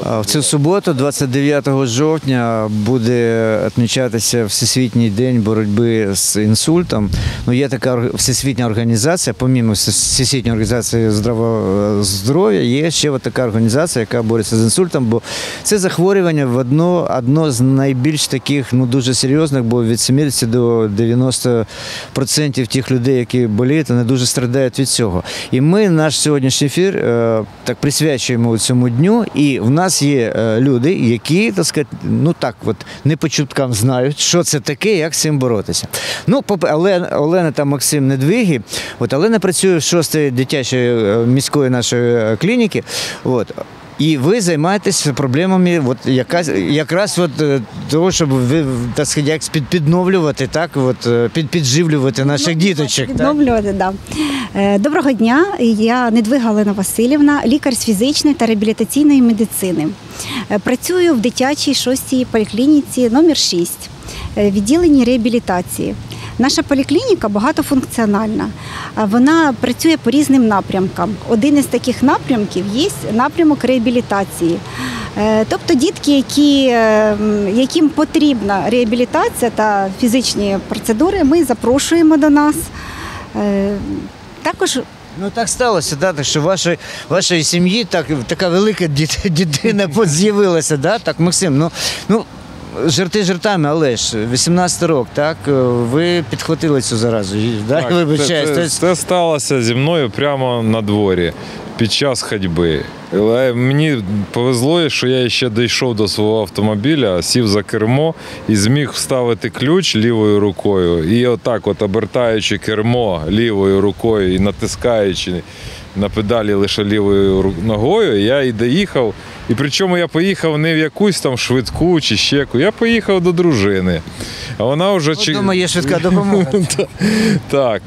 В цю суботу, 29 жовтня, буде відмічатися Всесвітній день боротьби з інсультом. Ну, є така всесвітня організація, помімо Всесвітньої організації здоров'я, є ще така організація, яка бореться з інсультом, бо це захворювання одно з найбільш таких, дуже серйозних, бо від 70 до 90% тих людей, які боліють, вони дуже страдають від цього. І ми наш сьогоднішній ефір так присвячуємо цьому дню, і в нас є люди, які, так сказати, не по чуткам знають, що це таке, як з цим боротися. Олена та Максим Недвиги. Олена працює в 6-й дитячої міської нашої клініки. І ви займаєтесь проблемами якраз того, щоб ви, так сказати, підновлювати, підживлювати наших діточок. Підновлювати, так. Доброго дня, я Недвига Олена Василівна, лікар з фізичної та реабілітаційної медицини. Працюю в дитячій 6-й поліклініці номер 6, відділенні реабілітації. Наша поліклініка багатофункціональна, вона працює по різним напрямкам. Один із таких напрямків є напрямок реабілітації. Тобто дітки, яким потрібна реабілітація та фізичні процедури, ми запрошуємо до нас. Також так сталося, що в вашій сім'ї така велика дитина з'явилася, так, Максим? Жарти жартами, але ж 18 років, так, ви підхватили цю заразу, так, вибачаюсь. Це сталося зі мною прямо на дворі, під час ходьби. Але мені повезло, що я ще дійшов до свого автомобіля, сів за кермо і зміг вставити ключ лівою рукою. І отак, обертаючи кермо лівою рукою і натискаючи на педалі лише лівою ногою, я і доїхав. І причому я поїхав не в якусь там швидку чи ще яку, я поїхав до дружини. А вона вже... Вдома є швидка допомога. Так.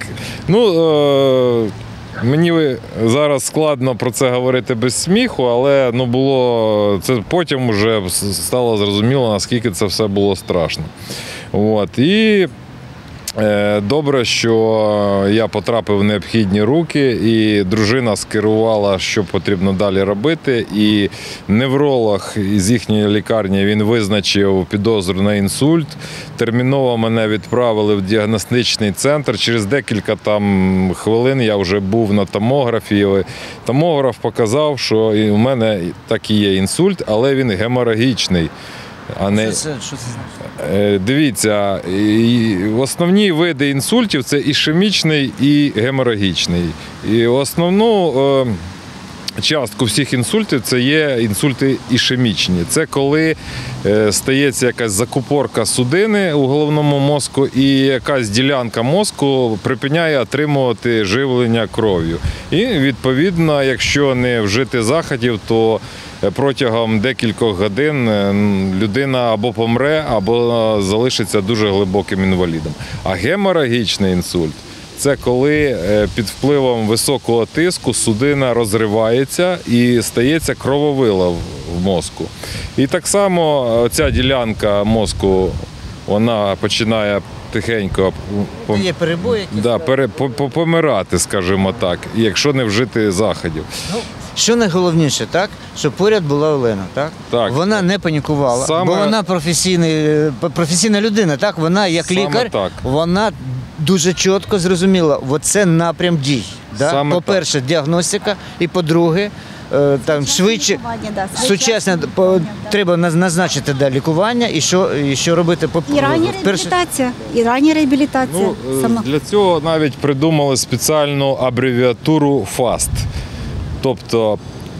Мені зараз складно про це говорити без сміху, але це потім вже стало зрозуміло, наскільки це все було страшно. І добре, що я потрапив в необхідні руки, і дружина скерувала, що потрібно далі робити. І невролог із їхньої лікарні, він визначив підозру на інсульт. Терміново мене відправили в діагностичний центр. Через декілька хвилин я вже був на томографі. Томограф показав, що у мене так і є інсульт, але він геморагічний. Що це значить? Дивіться, основні види інсультів – це ішемічний і геморагічний. І основну частку всіх інсультів – це є інсульти ішемічні. Це коли стається якась закупорка судини у головному мозку і якась ділянка мозку припиняє отримувати живлення кров'ю. І, відповідно, якщо не вжити заходів, то протягом декількох годин людина або помре, або залишиться дуже глибоким інвалідом. А геморагічний інсульт – це коли під впливом високого тиску судина розривається і стається крововила в мозку. І так само ця ділянка мозку, вона починає тихенько помирати, скажімо так, якщо не вжити заходів. Що найголовніше, так, щоб поряд була Олена, так? Так. Вона не панікувала, бо вона професійна людина, так? Вона як лікар, вона дуже чітко зрозуміла, це напрям дій. Да? По-перше, діагностика, і по-друге, швидше, сучасне, треба назначити лікування і що робити. І рання реабілітація. Для цього навіть придумали спеціальну абревіатуру FAST. Тобто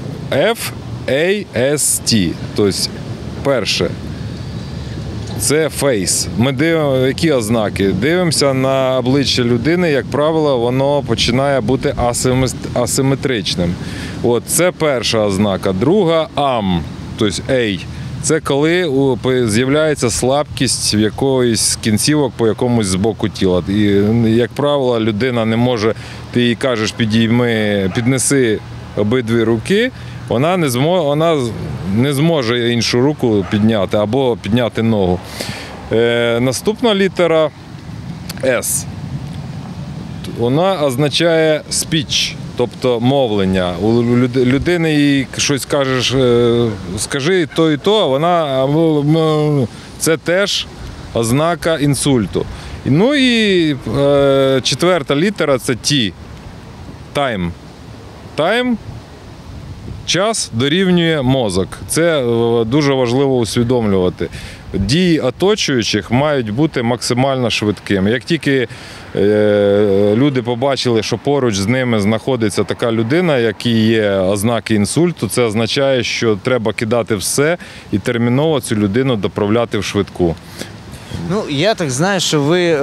F-A-S-T. Тобто, перше, це фейс. Ми дивимося, які ознаки. Дивимося на обличчя людини, як правило, воно починає бути асиметричним. Це перша ознака. Друга – ам, тобто A. Це коли з'являється слабкість в якоїсь кінцівок по якомусь з боку тіла. І, як правило, людина не може, ти їй кажеш, піднеси обидві руки, вона не зможе іншу руку підняти або підняти ногу. Наступна літера S. Вона означає speech, тобто мовлення. У людини їй щось кажеш, скажи то і то, а вона це теж ознака інсульту. Ну і четверта літера – це Т. Тайм. Тайм. Час дорівнює мозок. Це дуже важливо усвідомлювати. Дії оточуючих мають бути максимально швидкими. Як тільки люди побачили, що поруч з ними знаходиться така людина, якій є ознаки інсульту, це означає, що треба кидати все і терміново цю людину доправляти в швидку. Ну, я так знаю, що ви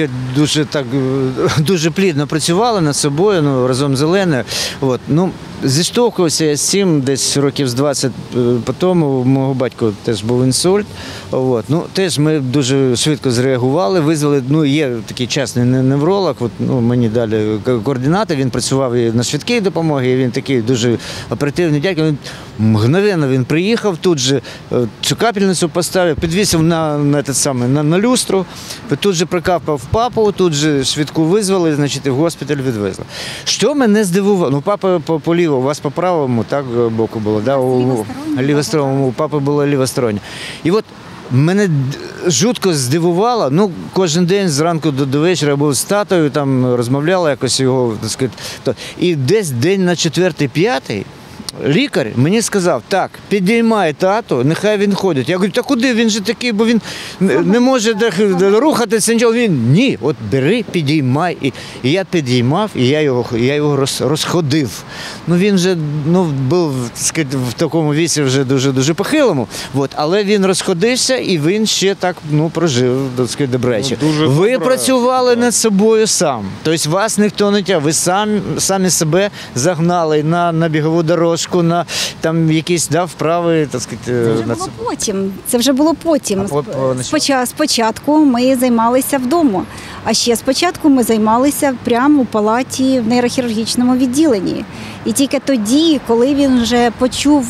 дуже плідно працювали над собою, разом з Оленою. Зіштовхувався я з цим десь років з 20 по тому. У мого батька теж був інсульт. Теж ми дуже швидко зреагували, визвали, є такий частний невролог, мені дали координати, він працював і на швидкій допомогі, і він такий дуже оперативний дядько. Мгновенно він приїхав, тут же цю капельницю поставив, підвісив на люстру, тут же прикапав папу, тут же швидку визвали, значить, і в госпіталь відвезли. Що мене здивувало, папа по лівому, у вас по правому так боку було, да? Лівосторонньому, у папи було лівостороннє. І мене жутко здивувало, кожен день зранку до вечора був з татою, там розмовляла якось його, так сказати. І десь день на 4-5 лікар мені сказав: так, підіймай тату, нехай він ходить. Я говорю, та куди, він же такий, бо він не може рухатися, нічого. Він, ні, бери, підіймай. І я підіймав, і я його розходив. Він вже був, так сказати, в такому віці вже дуже похилому, але він розходився, і він ще так прожив, так сказати, добряче. Ви працювали над собою сам, тобто вас ніхто не тягав, ви самі себе загнали на бігову дорожку, на там якісь вправи, так сказати. Це вже було потім. Спочатку ми займалися вдома, а ще спочатку ми займалися прямо у палаті в нейрохірургічному відділенні. І тільки тоді, коли він вже почув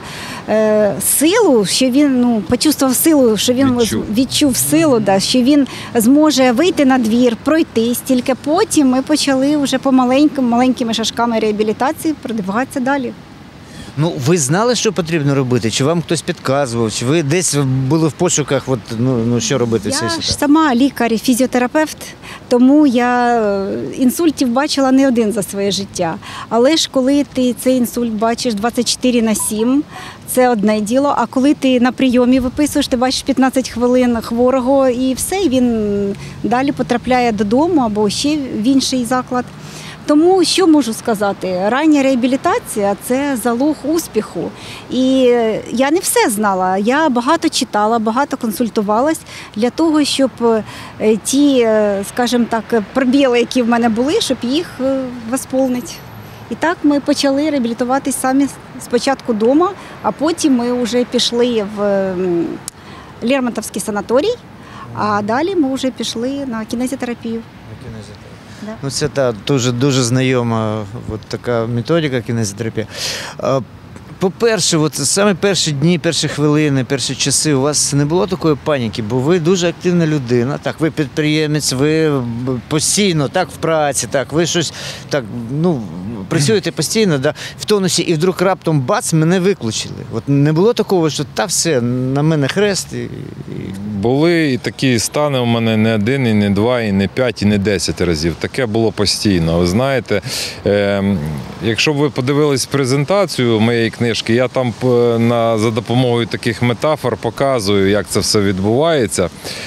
силу, що він почувствував силу, що він відчув силу, що він зможе вийти на двір, пройтись, тільки потім ми почали вже маленькими шажками реабілітації продвигатися далі. Ви знали, що потрібно робити? Чи вам хтось підказував? Чи ви десь були в пошуках, що робити в цій ситуації? Я ж сама лікар і фізіотерапевт, тому я інсультів бачила не один за своє життя. Але ж коли ти цей інсульт бачиш 24/7, це одне діло, а коли ти на прийомі виписуєш, ти бачиш 15 хвилин хворого і все, і він далі потрапляє додому або ще в інший заклад. Тому, що можу сказати, рання реабілітація – це залог успіху. І я не все знала, я багато читала, багато консультувалась для того, щоб ті, скажімо так, пробіли, які в мене були, щоб їх восполнити. І так ми почали реабілітуватись самі спочатку вдома, а потім ми вже пішли в Лермонтовський санаторій, а далі ми вже пішли на кінезітерапію. Да. Це дуже знайома така методика кінезітерапії. По-перше, саме перші дні, перші хвилини, перші часи у вас не було такої паніки, бо ви дуже активна людина, так, ви підприємець, ви постійно так в праці, так, ви щось так, працюєте постійно, в тонусі, і вдруг раптом бац, мене виключили. Не було такого, що все, на мене хрест? Були і такі стани у мене не один, і не два, і не 5, і не 10 разів. Таке було постійно. Ви знаєте, якщо б ви подивились презентацію моєї книжки, я там за допомогою таких метафор показую, як це все відбувається,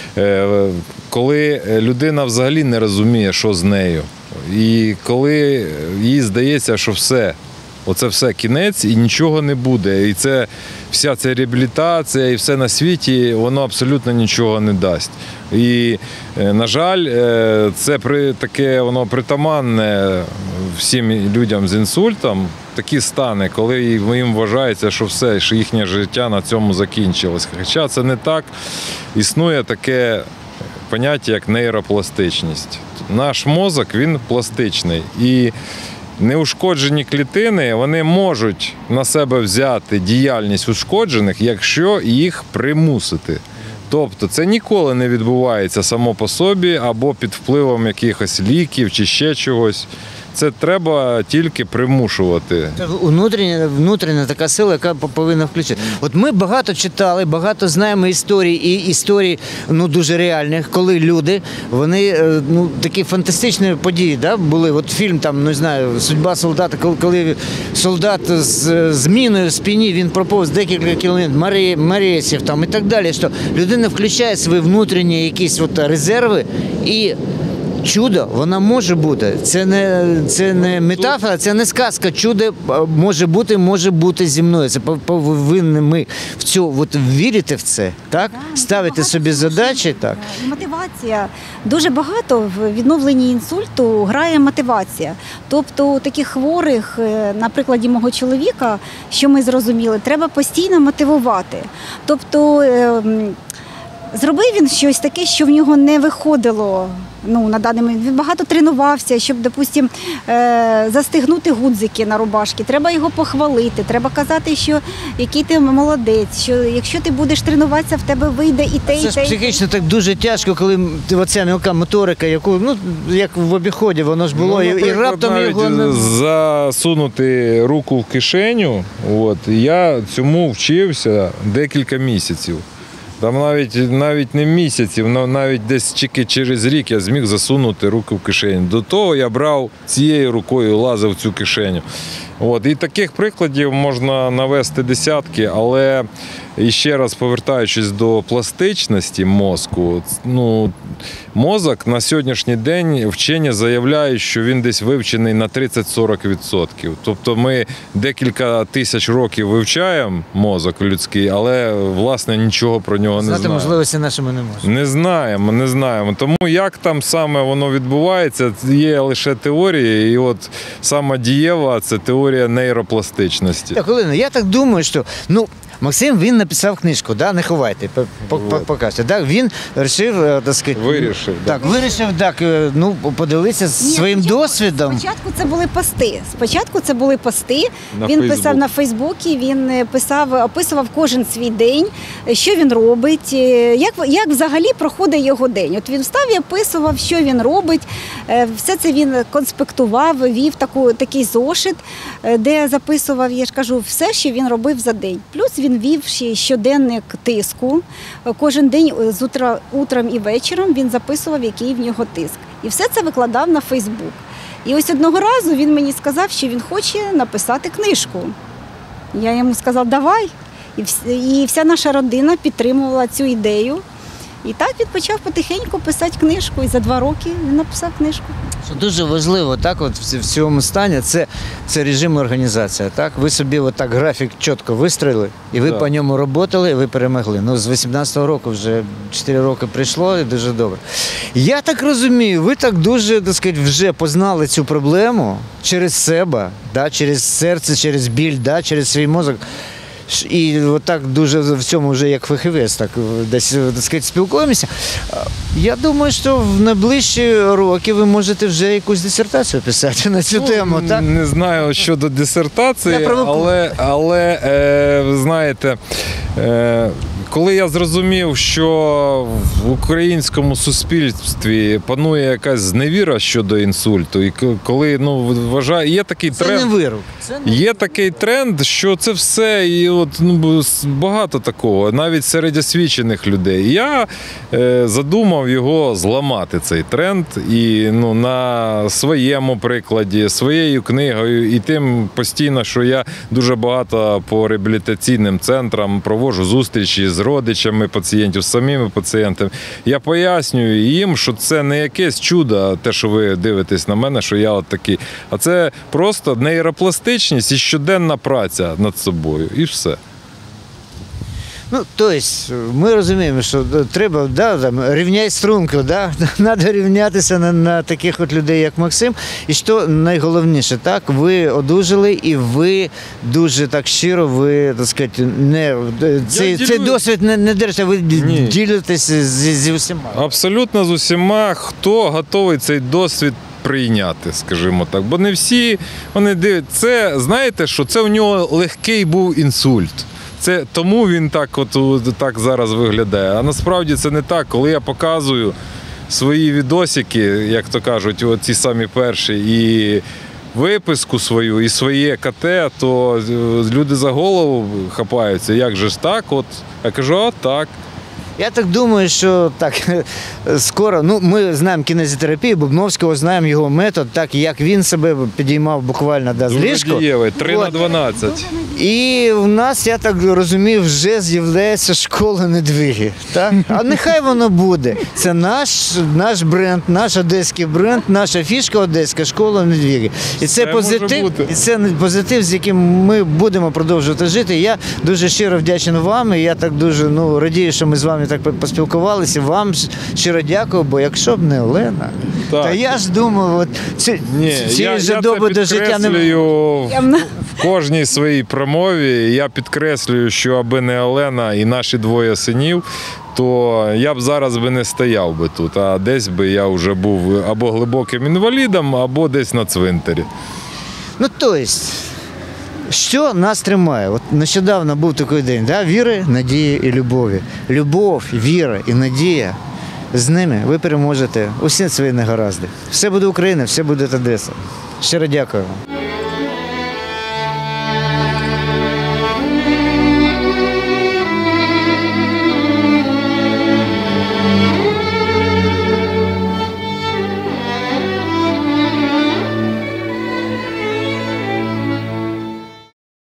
коли людина взагалі не розуміє, що з нею. І коли їй здається, що оце все кінець і нічого не буде. І це вся ця реабілітація і все на світі, воно абсолютно нічого не дасть. І, на жаль, це таке воно притаманне всім людям з інсультом, такі стани, коли їм вважається, що все, що їхнє життя на цьому закінчилось. Хоча це не так. Існує таке поняття, як нейропластичність. Наш мозок, він пластичний. І неушкоджені клітини, вони можуть на себе взяти діяльність ушкоджених, якщо їх примусити. Тобто це ніколи не відбувається само по собі або під впливом якихось ліків чи ще чогось. Це треба тільки примушувати. Це внутрішня така сила, яка повинна включити. От ми багато читали, багато знаємо історій дуже реальних, коли люди, вони такі фантастичні події, да, були. От фільм там, не знаю, "Судьба солдата", коли солдат з міною в спині, він проповз декілька кілометрів, Маріїв там і так далі. Що людина включає свої внутрішні якісь резерви і чудо, воно може бути. Це не метафора, це не сказка. Чудо може бути зі мною. Це повинні ми вірити в це, так? Ставити собі задачі, так. Мотивація. Дуже багато в відновленні інсульту грає мотивація. Тобто у таких хворих, на прикладі мого чоловіка, що ми зрозуміли, треба постійно мотивувати. Тобто зробив він щось таке, що в нього не виходило на даний момент. Він багато тренувався, щоб, допустим, застигнути гудзики на рубашки. Треба його похвалити, треба казати, що який ти молодець, що якщо ти будеш тренуватися, в тебе вийде і те, і те. Це ж психічно так дуже тяжко, коли оця мілка моторика, яку, як в обіході, воно ж було, і раптом його не... Засунути руку в кишеню, я цьому вчився декілька місяців. Там навіть не місяців, навіть десь тільки через рік я зміг засунути руку в кишеню. До того я брав цією рукою, лазив в цю кишеню. І таких прикладів можна навести десятки, але ще раз повертаючись до пластичності мозку, мозок на сьогоднішній день вчені заявляють, що він десь вивчений на 30-40%. Тобто ми декілька тисяч років вивчаємо мозок людський, але, власне, нічого про нього не знаємо. Знати можливості наші ми не можемо. Не знаємо. Тому як там саме воно відбувається, є лише теорії, і сама дієва – це теорія нейропластичності. Так, Олена, я так думаю, що, Максим, він написав книжку, да? Не ховайте, покажете. Так, він вирішив поділитися своїм досвідом. Спочатку це були пости. Він писав на Фейсбуці, він описував кожен свій день, що він робить, як взагалі проходить його день. От він встав і описував, що він робить. Все це він конспектував, вів такий зошит, де записував, я ж кажу, все, що він робив за день. Плюс він вів щоденник тиску. Кожен день утром і вечором він записував, який в нього тиск. І все це викладав на Фейсбук. І ось одного разу він мені сказав, що він хоче написати книжку. Я йому сказала, давай. І вся наша родина підтримувала цю ідею. І так він почав потихеньку писати книжку. І за 2 роки він написав книжку. Що дуже важливо, так, в цьому стані, це режим і організація. Так? Ви собі графік чітко вистроїли, і ви по ньому працювали, і ви перемогли. З 18-го року вже 4 роки прийшло, і дуже добре. Я так розумію, ви так дуже, вже познали цю проблему через себе, через серце, через біль, через свій мозок. І так дуже в цьому вже як фахівець, так десь спілкуємося. Я думаю, що в найближчі роки ви можете вже якусь дисертацію писати на цю тему, так? Не знаю щодо дисертації, але ви знаєте, коли я зрозумів, що в українському суспільстві панує якась зневіра щодо інсульту, і коли вважаю, є такий тренд. Це не вирок. Є такий тренд, що це все, і багато такого, навіть серед освічених людей. Я задумав його зламати, цей тренд, і на своєму прикладі, своєю книгою, і тим постійно, що я дуже багато по реабілітаційним центрам проводжу зустрічі з родичами пацієнтів, з самими пацієнтами. Я пояснюю їм, що це не якесь чудо, те, що ви дивитесь на мене, що я такий, а це просто нейропластичність і щоденна праця над собою, і все. Тобто, ми розуміємо, що треба, рівняй струнку, треба рівнятися на таких людей, як Максим. І що найголовніше, ви одужали, і ви дуже так щиро, ви, цей досвід не держите, ви ділитеся зі всіма. Абсолютно з усіма, хто готовий цей досвід прийняти, скажімо так. Бо не всі, вони дивляться, це, знаєте що, це у нього легкий був інсульт. Це тому він так зараз виглядає. А насправді це не так. Коли я показую свої відосики, як то кажуть, ці самі перші, і виписку свою і своє КТ, то люди за голову хапаються. Як же ж так? От я кажу, а так. Я так думаю, що так скоро. Ну, ми знаємо кінезітерапію, Бубновського, знаємо його метод, так як він себе підіймав буквально з Дуже ліжка. дієвий, 3 на От. 12. І в нас, я так розумію, вже з'являється школа недвиги. Так? А нехай воно буде. Це наш бренд, наш одеський бренд, наша фішка одеська школа недвиги. І це Все може позитив, бути. і це позитив, з яким ми будемо продовжувати жити. Я дуже щиро вдячний вам. І я так дуже радію, що ми з вами так поспілкувалися. Вам щиро дякую, бо якщо б не Олена, Так. то я ж думав, от цієї ж доби до життя не підкреслюю Приємно. в кожній своїй промові. Я підкреслюю, що аби не Олена і наші двоє синів, то я б зараз би не стояв би тут, а десь би я вже був або глибоким інвалідом, або десь на цвинтарі. Ну, тобто, що нас тримає? От нещодавно був такий день, да? Віри, надії і любові. Любов, віра і надія. З ними ви переможете усі свої негаразди. Все буде Україна, все буде Одеса. Щиро дякую вам.